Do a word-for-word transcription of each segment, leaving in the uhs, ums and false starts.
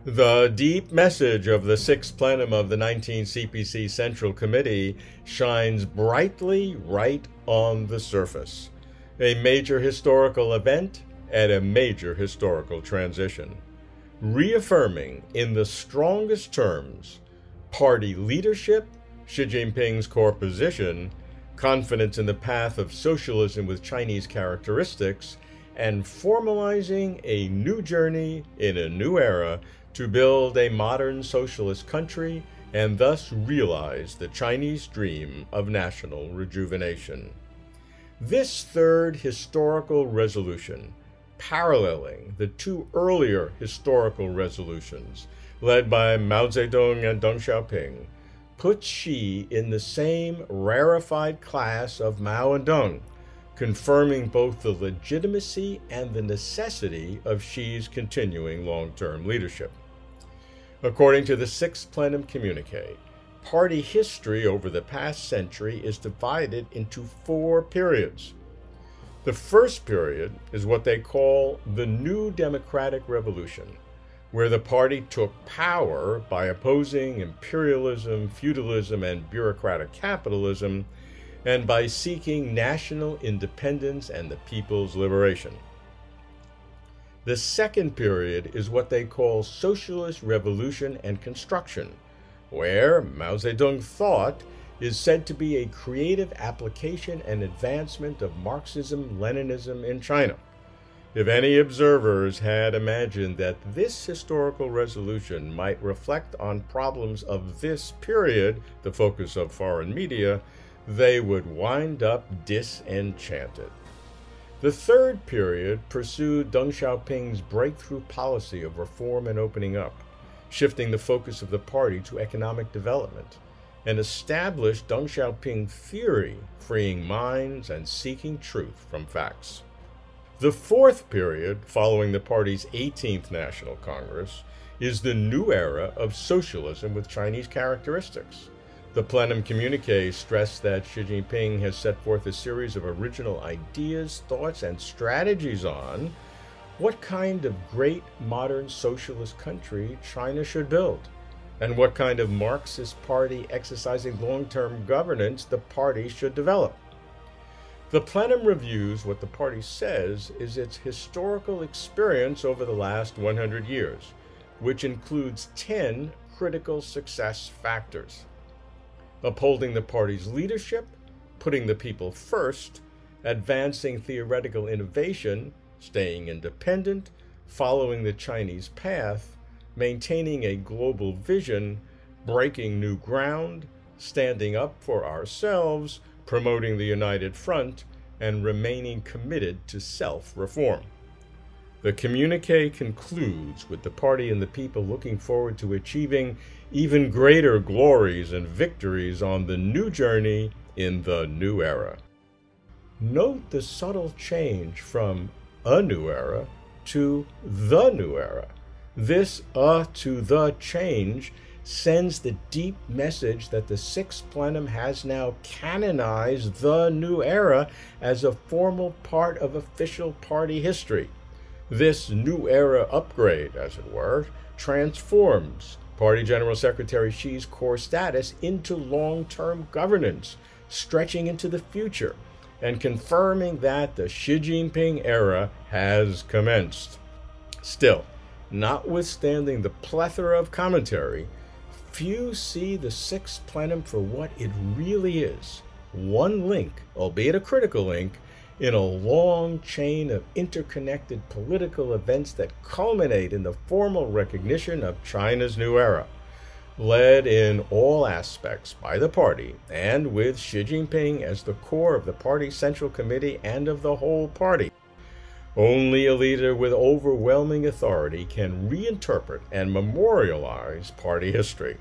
The deep message of the sixth plenum of the nineteenth C P C Central Committee shines brightly right on the surface. A major historical event and a major historical transition. Reaffirming in the strongest terms party leadership, Xi Jinping's core position, confidence in the path of socialism with Chinese characteristics, and formalizing a new journey in a new era to build a modern socialist country and thus realize the Chinese dream of national rejuvenation. This third historical resolution, paralleling the two earlier historical resolutions led by Mao Zedong and Deng Xiaoping, puts Xi in the same rarefied class of Mao and Deng, confirming both the legitimacy and the necessity of Xi's continuing long-term leadership. According to the sixth Plenum communique, party history over the past century is divided into four periods. The first period is what they call the New Democratic Revolution, where the party took power by opposing imperialism, feudalism, and bureaucratic capitalism, and by seeking national independence and the people's liberation. The second period is what they call Socialist Revolution and Construction, where Mao Zedong thought is said to be a creative application and advancement of Marxism-Leninism in China. If any observers had imagined that this historical resolution might reflect on problems of this period, the focus of foreign media, they would wind up disenchanted. The third period pursued Deng Xiaoping's breakthrough policy of reform and opening up, shifting the focus of the party to economic development, and established Deng Xiaoping theory, freeing minds and seeking truth from facts. The fourth period, following the party's eighteenth National Congress, is the new era of socialism with Chinese characteristics. The Plenum communique stressed that Xi Jinping has set forth a series of original ideas, thoughts, and strategies on what kind of great modern socialist country China should build, and what kind of Marxist party exercising long-term governance the party should develop. The Plenum reviews what the party says is its historical experience over the last one hundred years, which includes ten critical success factors: upholding the party's leadership, putting the people first, advancing theoretical innovation, staying independent, following the Chinese path, maintaining a global vision, breaking new ground, standing up for ourselves, promoting the united front, and remaining committed to self-reform. The communique concludes with the party and the people looking forward to achieving even greater glories and victories on the new journey in the new era. Note the subtle change from a new era to the new era. This uh to the change sends the deep message that the sixth Plenum has now canonized the new era as a formal part of official party history. This new era upgrade, as it were, transforms Party General Secretary Xi's core status into long-term governance, stretching into the future, and confirming that the Xi Jinping era has commenced. Still, notwithstanding the plethora of commentary, few see the sixth Plenum for what it really is: one link, albeit a critical link, in a long chain of interconnected political events that culminate in the formal recognition of China's new era, led in all aspects by the party and with Xi Jinping as the core of the party's Central Committee and of the whole party. Only a leader with overwhelming authority can reinterpret and memorialize party history.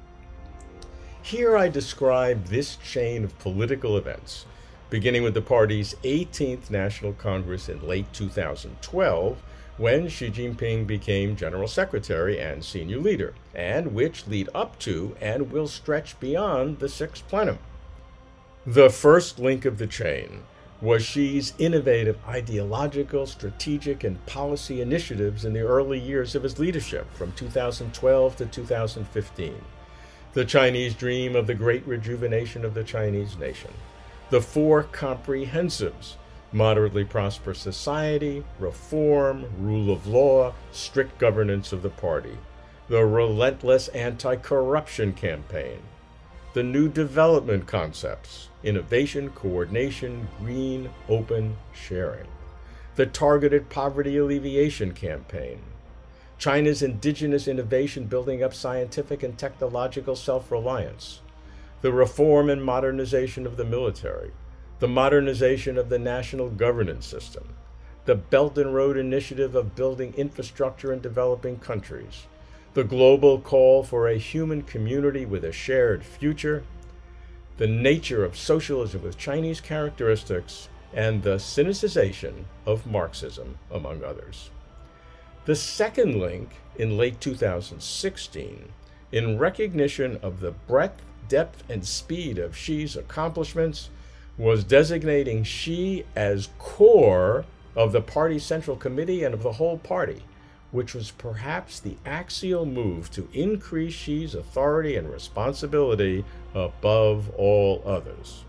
Here I describe this chain of political events, beginning with the party's eighteenth National Congress in late two thousand twelve, when Xi Jinping became General Secretary and senior leader, and which lead up to and will stretch beyond the sixth Plenum. The first link of the chain was Xi's innovative ideological, strategic, and policy initiatives in the early years of his leadership from two thousand twelve to two thousand fifteen. The Chinese dream of the great rejuvenation of the Chinese nation. The four comprehensives: moderately prosperous society, reform, rule of law, strict governance of the party. The relentless anti-corruption campaign. The new development concepts: innovation, coordination, green, open, sharing. The targeted poverty alleviation campaign. China's indigenous innovation building up scientific and technological self-reliance. The reform and modernization of the military. The modernization of the national governance system. The Belt and Road Initiative of building infrastructure in developing countries. The global call for a human community with a shared future. The nature of socialism with Chinese characteristics, and the cynicization of Marxism, among others. The second link, in late two thousand sixteen, in recognition of the breadth, depth, and speed of Xi's accomplishments, was designating Xi as core of the party's Central Committee and of the whole party, which was perhaps the axial move to increase Xi's authority and responsibility above all others.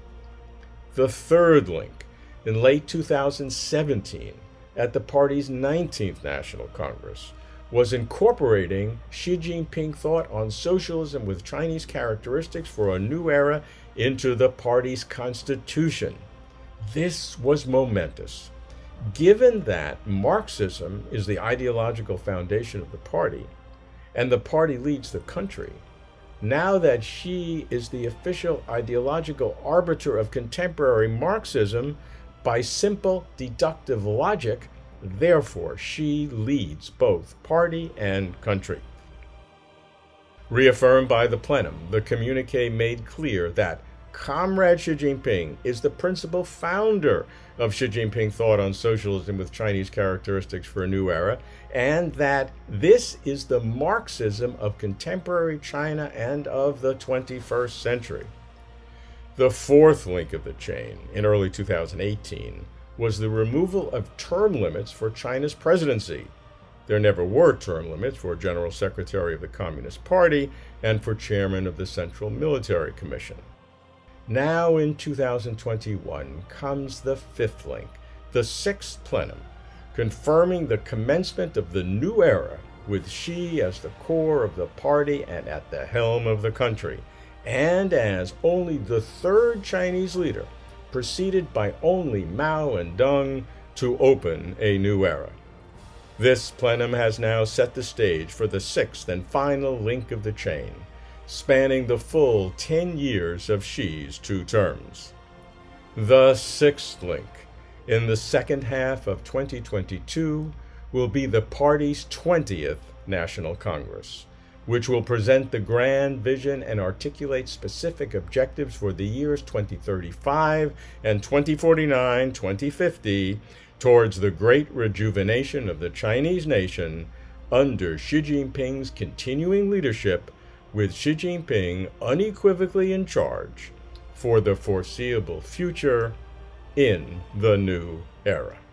The third link, in late two thousand seventeen, at the party's nineteenth National Congress, was incorporating Xi Jinping thought on socialism with Chinese characteristics for a new era into the party's constitution. This was momentous. Given that Marxism is the ideological foundation of the party, and the party leads the country, now that Xi is the official ideological arbiter of contemporary Marxism, by simple deductive logic, therefore Xi leads both party and country. Reaffirmed by the Plenum, the communiqué made clear that Comrade Xi Jinping is the principal founder of Xi Jinping thought on socialism with Chinese characteristics for a new era, and that this is the Marxism of contemporary China and of the twenty-first century. The fourth link of the chain, in early two thousand eighteen, was the removal of term limits for China's presidency. There never were term limits for General Secretary of the Communist Party and for Chairman of the Central Military Commission. Now in two thousand twenty-one comes the fifth link, the sixth plenum, confirming the commencement of the new era with Xi as the core of the party and at the helm of the country, and as only the third Chinese leader, preceded by only Mao and Deng, to open a new era. This plenum has now set the stage for the sixth and final link of the chain, spanning the full ten years of Xi's two terms. The sixth link, in the second half of twenty twenty-two, will be the party's twentieth National Congress, which will present the grand vision and articulate specific objectives for the years twenty thirty-five and twenty forty-nine, twenty fifty, towards the great rejuvenation of the Chinese nation under Xi Jinping's continuing leadership, with Xi Jinping unequivocally in charge for the foreseeable future in the new era.